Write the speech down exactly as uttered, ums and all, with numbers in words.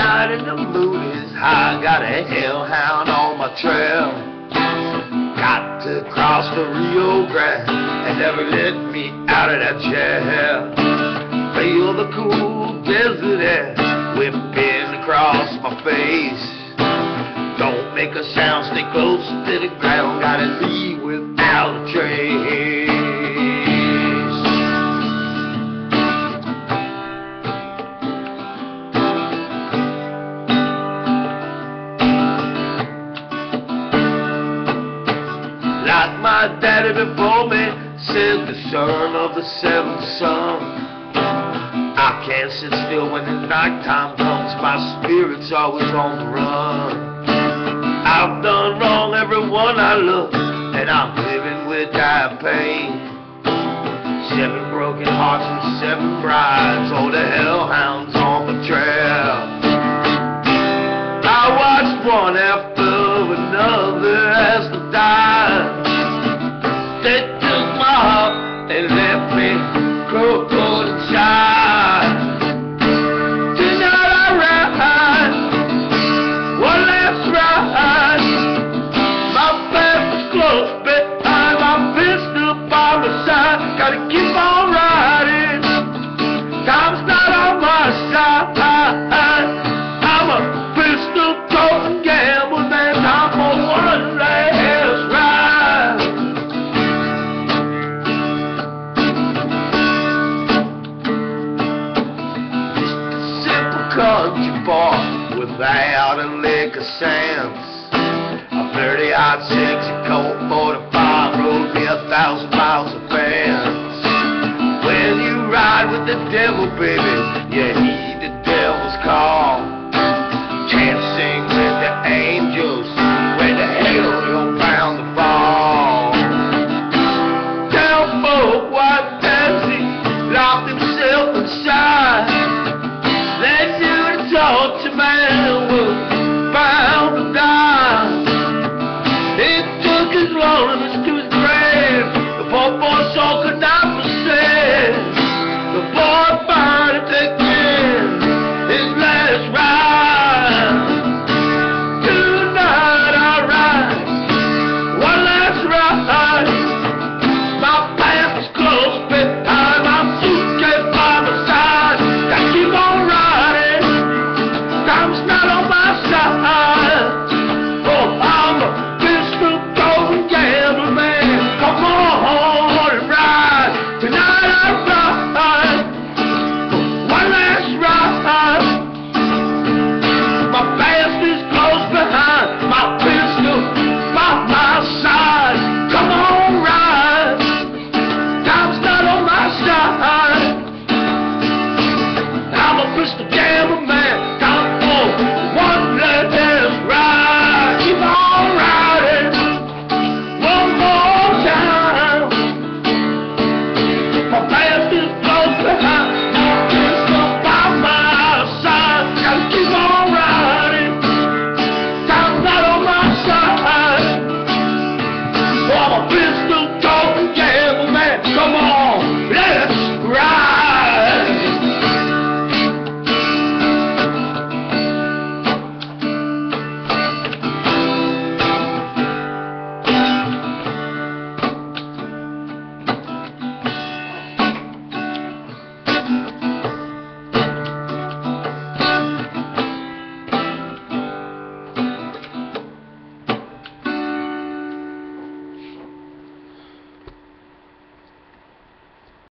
night and the moon is high. Got a hellhound on my trail. Got to cross the Rio Grande and never let me out of that jail. Feel the cool desert air whipping across my face. Don't make a sound, stay close to the ground. Gotta leave without a trace. Like my daddy before me said, the son of the seventh son. I can't sit still when the nighttime comes. My spirit's always on the run. I've done wrong, everyone I love, and I'm living with that pain. Seven broken hearts and seven brides. Oh, the hellhounds on the trail. I watched one after another as they died. They took my heart and left me cold inside. Tonight I ride one last ride. My back was close behind, my pistol by my side. Gotta keep on riding, time's not on my side. I'm a pistol toting gamble man. I'm for one last ride. Country boy without a lick of sense. A thirty-aught sixty Colt forty-five rode me a thousand miles of fence. When you ride with the devil, baby, you heed the devil's call. Can't sing with the angels when the hell you're bound to fall. Tell folk why Patsy locked himself inside. Let's do the torture man.